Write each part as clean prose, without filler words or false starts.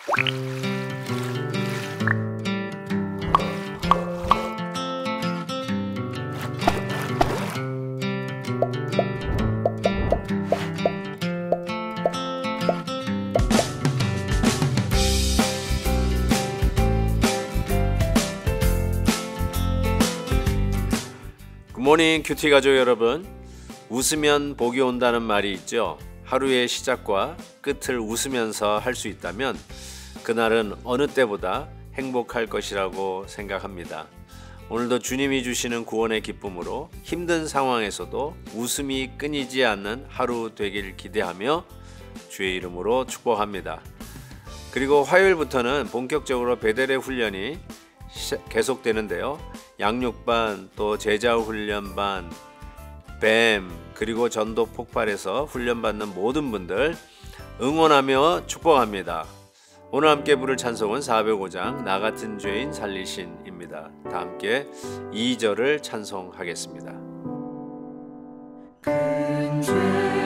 굿모닝 큐티 가족 여러분, 웃으면 복이 온다는 말이 있죠. 하루의 시작과 끝을 웃으면서 할 수 있다면 그날은 어느 때보다 행복할 것이라고 생각합니다. 오늘도 주님이 주시는 구원의 기쁨으로 힘든 상황에서도 웃음이 끊이지 않는 하루 되길 기대하며 주의 이름으로 축복합니다. 그리고 화요일부터는 본격적으로 베델의 훈련이 계속되는데요. 양육반, 또 제자훈련반, 뱀, 그리고 전도 폭발에서 훈련받는 모든 분들 응원하며 축복합니다. 오늘 함께 부를 찬송은 405장 나 같은 죄인 살리신입니다. 다 함께 2절을 찬송하겠습니다. 큰 죄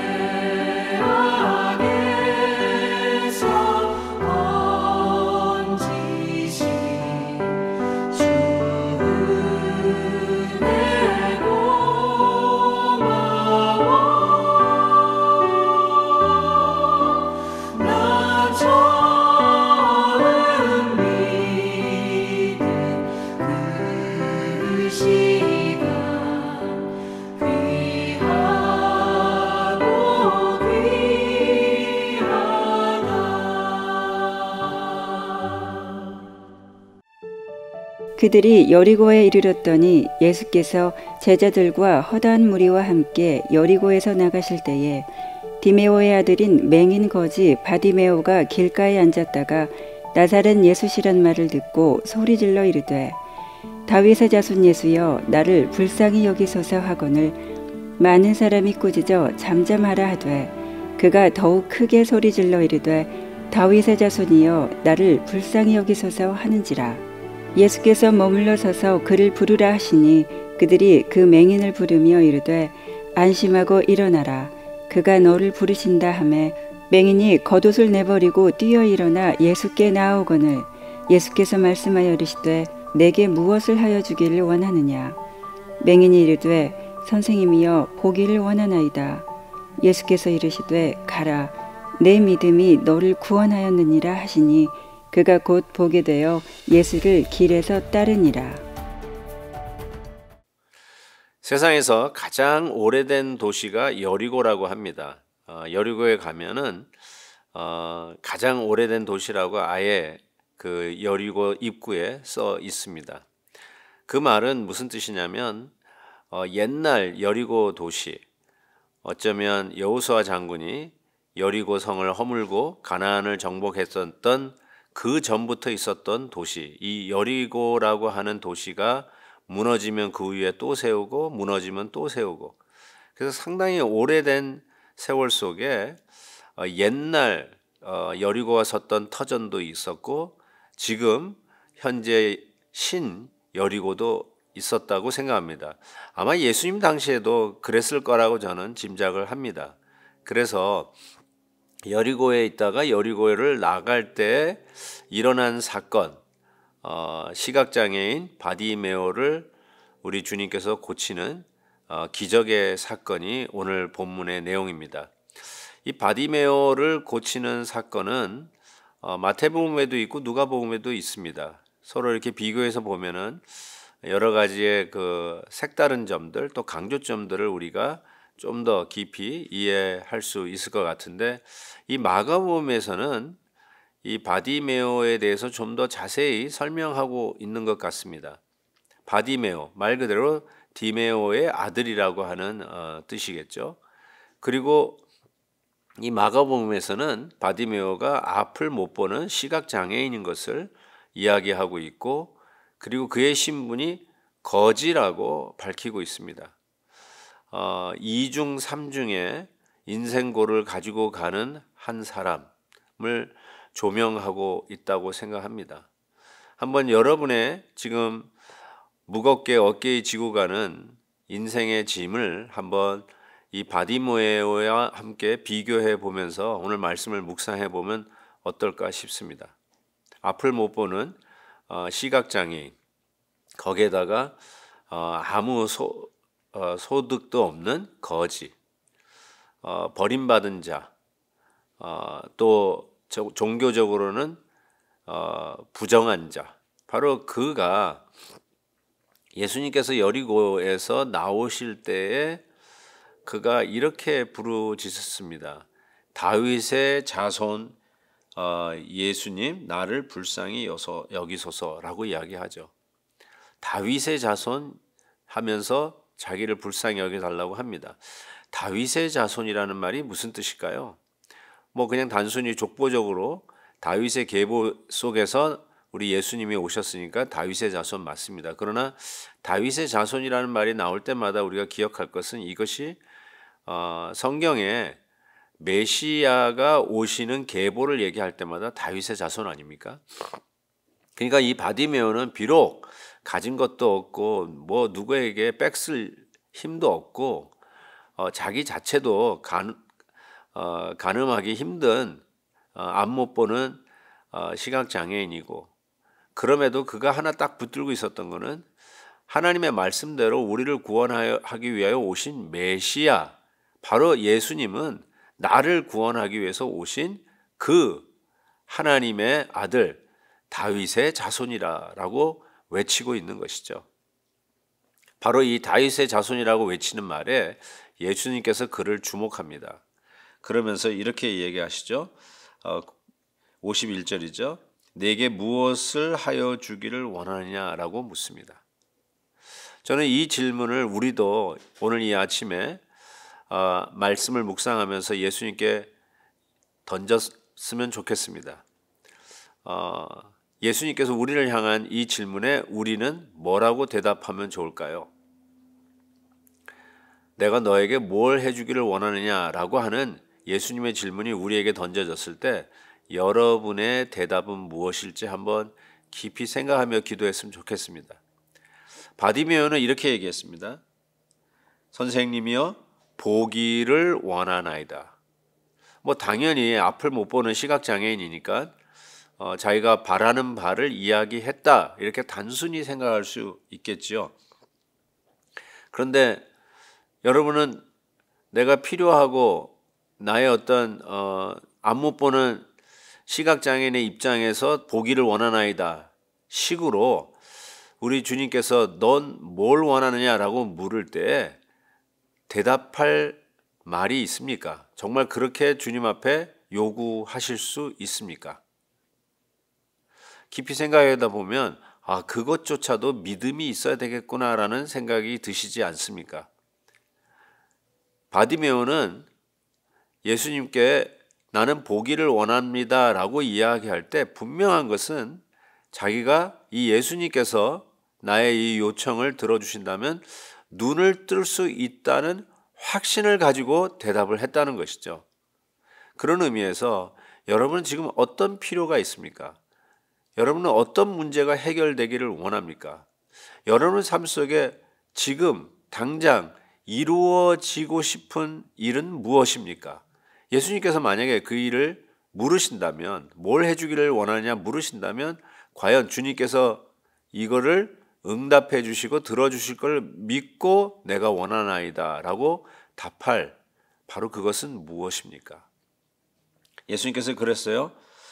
그들이 여리고에 이르렀더니 예수께서 제자들과 허다한 무리와 함께 여리고에서 나가실 때에 디메오의 아들인 맹인 거지 바디메오가 길가에 앉았다가 나사렛 예수시란 말을 듣고 소리질러 이르되 다윗의 자손 예수여 나를 불쌍히 여기소서 하거늘 많은 사람이 꾸짖어 잠잠하라 하되 그가 더욱 크게 소리질러 이르되 다윗의 자손이여 나를 불쌍히 여기소서 하는지라. 예수께서 머물러 서서 그를 부르라 하시니 그들이 그 맹인을 부르며 이르되 안심하고 일어나라 그가 너를 부르신다 하매 맹인이 겉옷을 내버리고 뛰어 일어나 예수께 나아오거늘 예수께서 말씀하여 이르시되 내게 무엇을 하여 주기를 원하느냐. 맹인이 이르되 선생님이여 보기를 원하나이다. 예수께서 이르시되 가라 내 믿음이 너를 구원하였느니라 하시니 그가 곧 보게 되어 예수를 길에서 따르니라. 세상에서 가장 오래된 도시가 여리고라고 합니다. 여리고에 가면은 가장 오래된 도시라고 아예 그 여리고 입구에 써 있습니다. 그 말은 무슨 뜻이냐면 옛날 여리고 도시, 어쩌면 여호수아 장군이 여리고 성을 허물고 가나안을 정복했었던 그 전부터 있었던 도시, 이 여리고라고 하는 도시가 무너지면 그 위에 또 세우고 무너지면 또 세우고, 그래서 상당히 오래된 세월 속에 옛날 여리고가 섰던 터전도 있었고 지금 현재 신 여리고도 있었다고 생각합니다. 아마 예수님 당시에도 그랬을 거라고 저는 짐작을 합니다. 그래서 여리고에 있다가 여리고를 나갈 때 일어난 사건, 시각장애인 바디메오를 우리 주님께서 고치는 기적의 사건이 오늘 본문의 내용입니다. 이 바디메오를 고치는 사건은 마태복음에도 있고 누가복음에도 있습니다. 서로 이렇게 비교해서 보면은 여러 가지의 그 색다른 점들 또 강조점들을 우리가 좀 더 깊이 이해할 수 있을 것 같은데, 이 마가복음에서는 이 바디메오에 대해서 좀 더 자세히 설명하고 있는 것 같습니다. 바디메오, 말 그대로 디메오의 아들이라고 하는 뜻이겠죠. 그리고 이 마가복음에서는 바디메오가 앞을 못 보는 시각장애인인 것을 이야기하고 있고, 그리고 그의 신분이 거지라고 밝히고 있습니다. 2중 3중에 인생고를 가지고 가는 한 사람을 조명하고 있다고 생각합니다. 한번 여러분의 지금 무겁게 어깨에 지고 가는 인생의 짐을 한번 이 바디메오와 함께 비교해 보면서 오늘 말씀을 묵상해 보면 어떨까 싶습니다. 앞을 못 보는 시각장애인, 거기에다가 아무 소득도 없는 거지, 버림받은 자, 또 종교적으로는 부정한 자, 바로 그가 예수님께서 여리고에서 나오실 때에 그가 이렇게 부르짖었습니다. 다윗의 자손 예수님, 나를 불쌍히 여기소서라고 이야기하죠. 다윗의 자손 하면서 자기를 불쌍히 여겨달라고 합니다. 다윗의 자손이라는 말이 무슨 뜻일까요? 뭐 그냥 단순히 족보적으로 다윗의 계보 속에서 우리 예수님이 오셨으니까 다윗의 자손 맞습니다. 그러나 다윗의 자손이라는 말이 나올 때마다 우리가 기억할 것은 이것이 성경에 메시아가 오시는 계보를 얘기할 때마다 다윗의 자손 아닙니까? 그러니까 이 바디메오는 비록 가진 것도 없고 뭐 누구에게 빽쓸 힘도 없고 자기 자체도 가늠하기 힘든 앞 못 보는 시각장애인이고, 그럼에도 그가 하나 딱 붙들고 있었던 것은 하나님의 말씀대로 우리를 구원하기 위하여 오신 메시아, 바로 예수님은 나를 구원하기 위해서 오신 그 하나님의 아들 다윗의 자손이라고 외치고 있는 것이죠. 바로 이 다윗의 자손이라고 외치는 말에 예수님께서 그를 주목합니다. 그러면서 이렇게 얘기하시죠. 51절이죠. 내게 무엇을 하여 주기를 원하느냐라고 묻습니다. 저는 이 질문을 우리도 오늘 이 아침에 말씀을 묵상하면서 예수님께 던졌으면 좋겠습니다. 예수님께서 우리를 향한 이 질문에 우리는 뭐라고 대답하면 좋을까요? 내가 너에게 뭘 해주기를 원하느냐라고 하는 예수님의 질문이 우리에게 던져졌을 때 여러분의 대답은 무엇일지 한번 깊이 생각하며 기도했으면 좋겠습니다. 바디메오는 이렇게 얘기했습니다. 선생님이여, 보기를 원하나이다. 뭐 당연히 앞을 못 보는 시각장애인이니까 자기가 바라는 바를 이야기했다, 이렇게 단순히 생각할 수 있겠지요. 그런데 여러분은 내가 필요하고 나의 어떤 앞 못 보는 시각장애인의 입장에서 보기를 원하나이다 식으로 우리 주님께서 넌 뭘 원하느냐라고 물을 때 대답할 말이 있습니까? 정말 그렇게 주님 앞에 요구하실 수 있습니까? 깊이 생각하다 보면 그것조차도 믿음이 있어야 되겠구나라는 생각이 드시지 않습니까? 바디메오는 예수님께 나는 보기를 원합니다 라고 이야기할 때 분명한 것은 자기가 이 예수님께서 나의 이 요청을 들어주신다면 눈을 뜰 수 있다는 확신을 가지고 대답을 했다는 것이죠. 그런 의미에서 여러분은 지금 어떤 필요가 있습니까? 여러분은 어떤 문제가 해결되기를 원합니까? 여러분 삶 속에 지금 당장 이루어지고 싶은 일은 무엇입니까? 예수님께서 만약에 그 일을 물으신다면, 뭘 해주기를 원하느냐 물으신다면 과연 주님께서 이거를 응답해 주시고 들어주실 걸 믿고 내가 원하나이다 라고 답할 바로 그것은 무엇입니까? 예수님께서 그랬어요.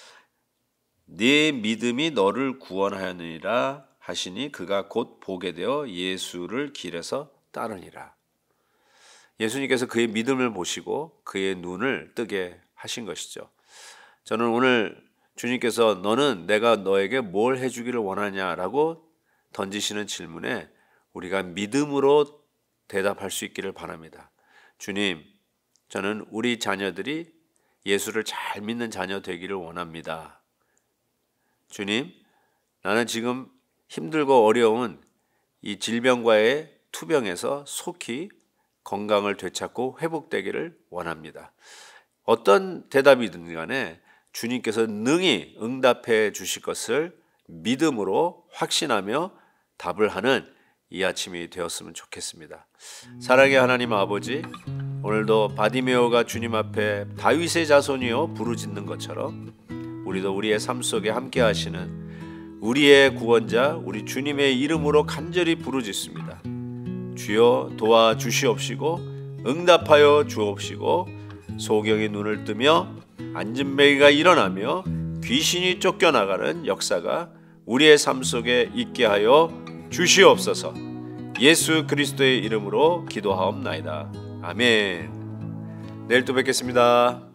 네 믿음이 너를 구원하느니라 하시니 그가 곧 보게 되어 예수를 길에서 따르니라. 예수님께서 그의 믿음을 보시고 그의 눈을 뜨게 하신 것이죠. 저는 오늘 주님께서 너는 내가 너에게 뭘 해주기를 원하냐라고 던지시는 질문에 우리가 믿음으로 대답할 수 있기를 바랍니다. 주님, 저는 우리 자녀들이 예수를 잘 믿는 자녀 되기를 원합니다. 주님, 나는 지금 힘들고 어려운 이 질병과의 투병에서 속히 건강을 되찾고 회복되기를 원합니다. 어떤 대답이든 간에 주님께서 능히 응답해 주실 것을 믿음으로 확신하며 답을 하는 이 아침이 되었으면 좋겠습니다. 사랑의 하나님 아버지, 오늘도 바디메오가 주님 앞에 다윗의 자손이여 부르짖는 것처럼 우리도 우리의 삶 속에 함께 하시는 우리의 구원자 우리 주님의 이름으로 간절히 부르짖습니다. 주여 도와주시옵시고 응답하여 주옵시고 소경이 눈을 뜨며 안진뱅이가 일어나며 귀신이 쫓겨나가는 역사가 우리의 삶 속에 있게 하여 주시옵소서. 예수 그리스도의 이름으로 기도하옵나이다. 아멘. 내일 또 뵙겠습니다.